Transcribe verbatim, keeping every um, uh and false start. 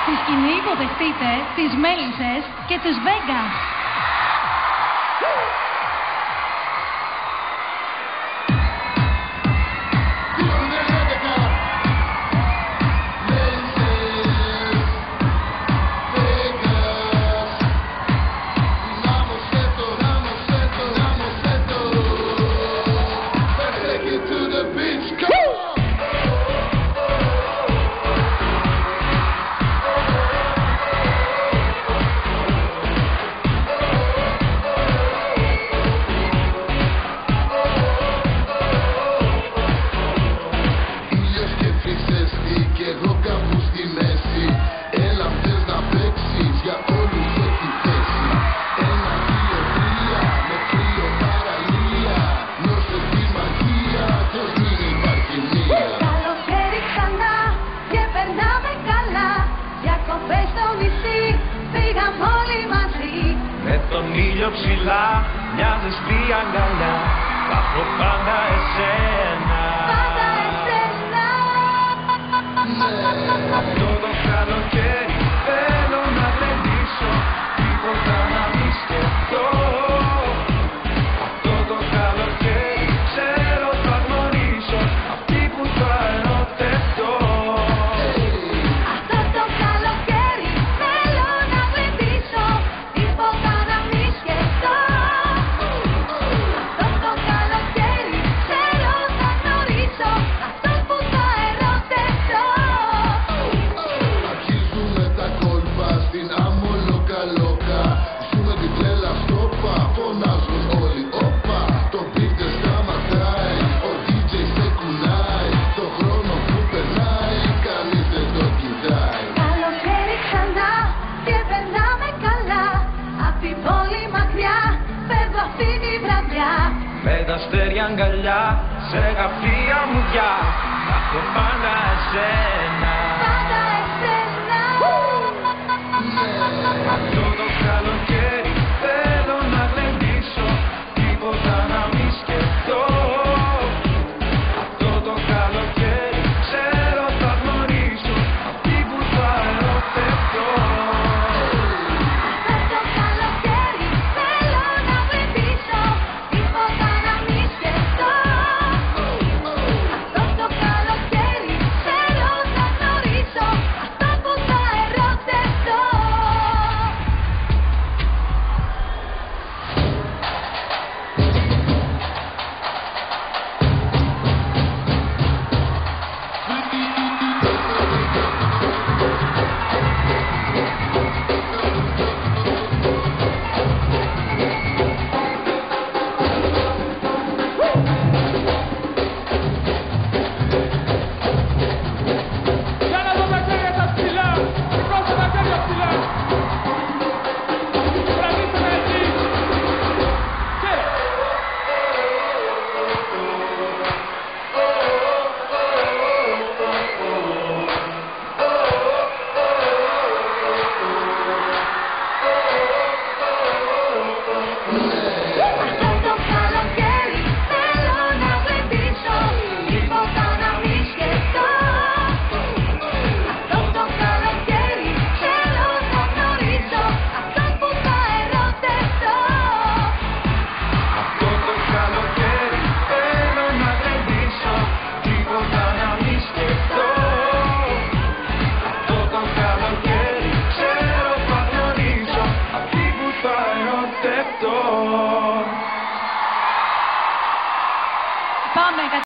Στη σκηνή υποδεχτείτε τις Μέλισσες και τους Βέγγα. Τον ήλιο ψηλά, μια ζεστή αγκαλιά, θα έχω πάντα εσένα. Πάντα εσένα. Αυτό το καλοκαίρι θέλω να γλεντήσω, τίποτα να μη σκεφτώ. Αυτό το καλοκαίρι ξέρω θα γνωρίσω αυτή που θα ερωτευτώ. Αυτό το καλοκαίρι θέλω να γλεντήσω, τίποτα να μη σκεφτώ. Αυτό το καλοκαίρι ξέρω θα γνωρίσω αυτό που θα ερωτευτώ. Αρχίζουνε τα κόλπα στην άμμο λοκα λοκα. Ζούμε την τρέλα στόπα, φωνάζουν όλοι όπα. Το beat δεν σταματάει, ο ντι τζέι σε κουνάει. Το χρόνο που περνάει, κανείς δεν το κοιτάει. Καλοκαίρι ξανά και περνάμε καλά. Απ' την πόλη μακριά φεύγω αυτή τη βραδιά. Με τα αστέρια αγκαλιά, σε γραφεία μουδιά, θα έχω πάντα εσένα. Πάντα εσένα. Αυτό το καλοκαίρι θέλω να γλεντήσω, τίποτα να μη σκεφτώ. Αυτό το καλοκαίρι ξέρω θα γνωρίσω αυτή που θα ερωτευτώ. Αυτό το καλοκαίρι θέλω να γλεντήσω, τίποτα να μη σκεφτώ. Αυτό το καλοκαίρι ξέρω θα γνωρίσω αυτό που θα ερωτευτώ. Για να δω τα χέρια σας ψηλά! Σηκώστε τα χέρια ψηλά! Κρατήστε με έτσι! Και... Αυτό το καλοκαίρι θέλω να γλεντήσω, τίποτα να μη σκεφτώ. Αυτό το καλοκαίρι θέλω θα γνωρίσω αυτό που θα ερωτευτώ. Αυτό το καλοκαίρι θέλω να γλεντήσω, τίποτα να μη σκεφτώ. Αυτό το καλοκαίρι ξέρω θα γνωρίσω αυτή που θα ερωτευτώ. Πάμε.